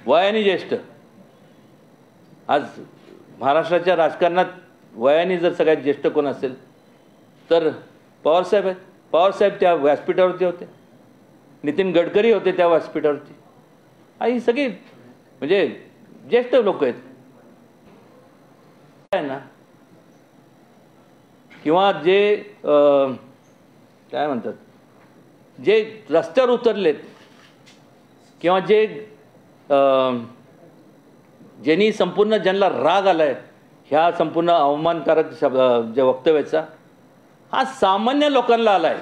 वयाने ज्येष्ठ, आज महाराष्ट्राच्या राजकारणात वयाने जर सगळ्यात ज्येष्ठ कोण असेल तर पवारसाहेब आहेत. पवारसाहेब त्या व्यासपीठावरती होते, नितीन गडकरी होते त्या व्यासपीठावरती. ही सगळी म्हणजे ज्येष्ठ लोक आहेत ना. किंवा जे काय म्हणतात, जे रस्त्यावर उतरलेत किंवा जे ज्यांनी संपूर्ण ज्यांना राग आलाय ह्या संपूर्ण अवमानकारक जे वक्तव्याचा, हा सामान्य लोकांना आलाय.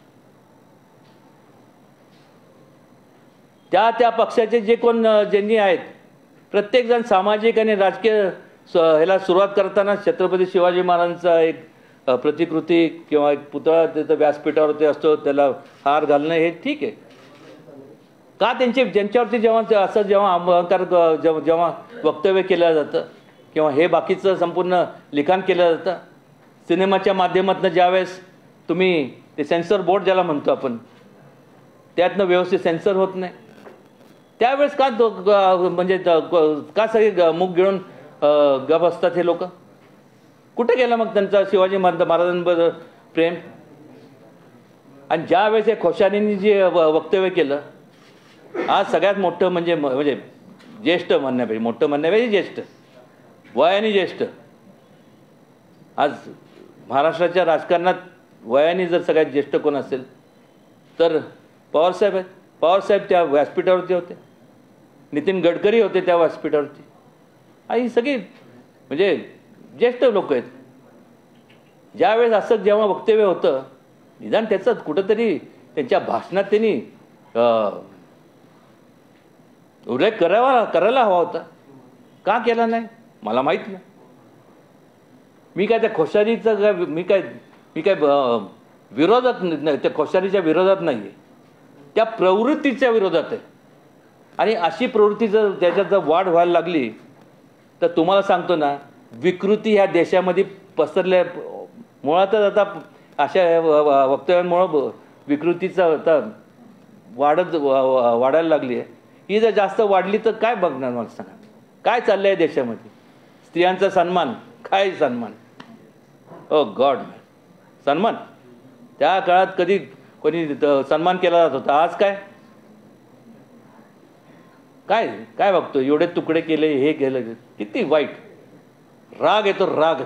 त्या पक्षाचे जे कोण ज्यांनी आहेत, प्रत्येकजण सामाजिक आणि राजकीय ह्याला सुरुवात करताना छत्रपती शिवाजी महाराजांचा एक प्रतिकृती किंवा एक पुतळा तिथं व्यासपीठावरती असतो, त्याला हार घालणं हे ठीक आहे का. ज्यांच्यावरती जेव्हा असं अहंकार जेव्हा वक्तव्य केलं जातं किंवा हे बाकीचं संपूर्ण लिखाण केलं जातं, सिनेमाच्या माध्यमातून ज्यावेळेस तुम्ही ते सेन्सर बोर्ड ज्याला म्हणतो आपण, त्यातनं व्यवस्थित सेन्सर होत नाही, त्यावेळेस का म्हणजे का सगळे मुख गिळून गप असतात हे लोक. कुठे गेलं मग त्यांचा शिवाजी महाराजांबद्दल प्रेम. आणि ज्यावेळेस हे खोशानींनी जे वक्तव्य केलं, आज सगळ्यात मोठं म्हणजे ज्येष्ठ म्हणण्यापेक्षा, मोठं म्हणण्यापेक्षा ज्येष्ठ, वयाने ज्येष्ठ, आज महाराष्ट्राच्या राजकारणात वयाने जर सगळ्यात ज्येष्ठ कोण असेल तर पवारसाहेब आहेत. पवारसाहेब त्या व्यासपीठावरती होते, नितीन गडकरी होते त्या व्यासपीठावरती. ही सगळी म्हणजे ज्येष्ठ लोक आहेत. ज्यावेळेस असं जेव्हा वक्तव्य होतं, निदान त्याचं कुठंतरी त्यांच्या भाषणात त्यांनी उल्लेख करायला हवा होता. का केला नाही मला माहीत नाही. मी काय त्या खोशारीचं मी काय विरोधात नाही, त्या खोशारीच्या विरोधात नाही आहे, त्या प्रवृत्तीच्या विरोधात आहे. आणि अशी प्रवृत्ती जर त्याच्यात जर वाढ व्हायला लागली तर तुम्हाला सांगतो ना, विकृती ह्या देशामध्ये पसरल्या. मुळातच आता अशा वक्तव्यांमुळं विकृतीचा आता वाढायला लागली आहे. ही जर जास्त वाढली तर काय बघणार मला सांगा. काय चाललं आहे देशामध्ये. स्त्रियांचा सन्मान, काय सन्मान, ओ गॉड. सन्मान त्या काळात कधी कोणी सन्मान केला जात होता. आज काय काय काय बघतो, एवढे तुकडे केले, हे केलं, किती वाईट. राग येतो, राग.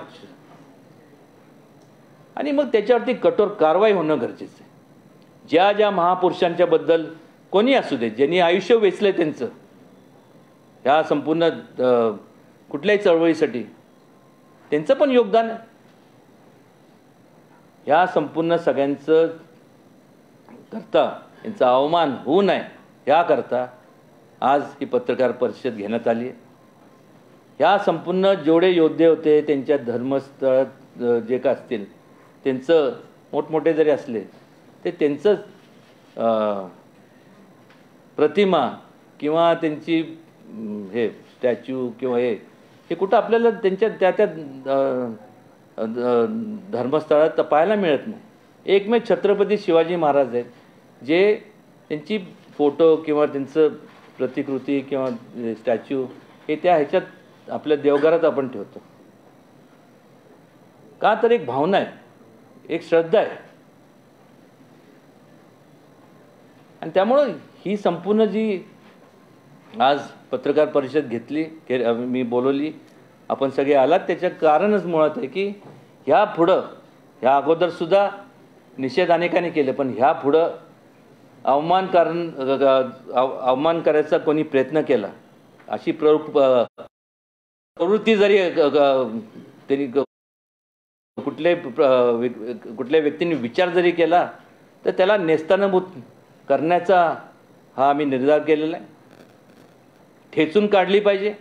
आणि मग त्याच्यावरती कठोर कारवाई होणं गरजेचं आहे. ज्या महापुरुषांच्या बद्दल कोणी असू दे, ज्यांनी आयुष्य वेचलंय त्यांचं ह्या संपूर्ण कुठल्याही चळवळीसाठी, त्यांचं पण योगदान आहे. ह्या संपूर्ण सगळ्यांचं करता यांचा अवमान होऊ नये याकरता आज ही पत्रकार परिषद घेण्यात आली आहे. ह्या संपूर्ण जेवढे योद्धे होते त्यांच्या धर्मस्थळ जे का असतील, त्यांचं मोठमोठे जरी असले ते त्यांचं प्रतिमा किंवा त्यांची हे स्टॅच्यू किंवा हे कुठं आपल्याला त्यांच्या त्या धर्मस्थळात पाहायला मिळत नाही. एकमेव छत्रपती शिवाजी महाराज आहेत जे त्यांची फोटो किंवा त्यांचं प्रतिकृती किंवा स्टॅच्यू हे त्या ह्याच्यात आपल्या देवघरात आपण ठेवतो. का तर एक भावना आहे, एक श्रद्धा आहे. आणि त्यामुळं ही संपूर्ण जी आज पत्रकार परिषद घेतली, मी बोलवली, आपण सगळे आलात, त्याचं कारणच मुळात आहे की ह्या पुढं, ह्या अगोदरसुद्धा निषेध अनेकांनी केले, पण ह्या पुढं अवमान करायचा कोणी प्रयत्न केला, अशी प्रवृत्ती जरी त्यांनी कुठल्या व्यक्तीने विचार जरी केला तर त्याला नेस्तानाबूत करण्याचा हा आम्ही निर्धार केलेला आहे. ठेचून काढली पाहिजे.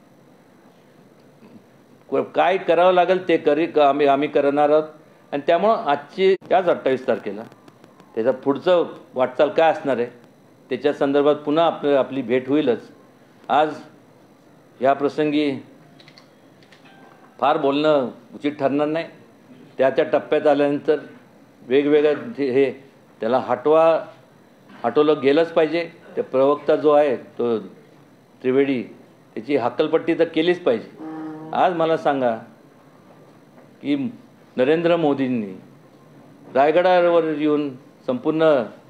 काय करावं लागेल ते आम्ही करणार आहोत. आणि त्यामुळं आजची त्याच 28 तारखेला त्याचा पुढचं वाटचाल काय असणार आहे त्याच्या संदर्भात पुन्हा आपली भेट होईलच. आज या प्रसंगी फार बोलणं उचित ठरणार नाही. त्या टप्प्यात आल्यानंतर वेगवेगळ्या हे त्याला हटवलं गेलंच पाहिजे. ते प्रवक्ता जो आहे तो त्रिवेदी त्याची हक्कलपट्टी तर केलीच पाहिजे. आज मला सांगा की नरेंद्र मोदींनी रायगडावर येऊन संपूर्ण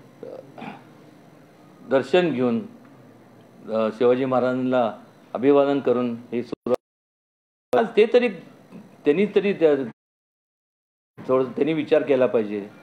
दर्शन घेऊन शिवाजी महाराजांना अभिवादन करून हे सुरुवात, आज ते तरी त्यांनी विचार केला पाहिजे.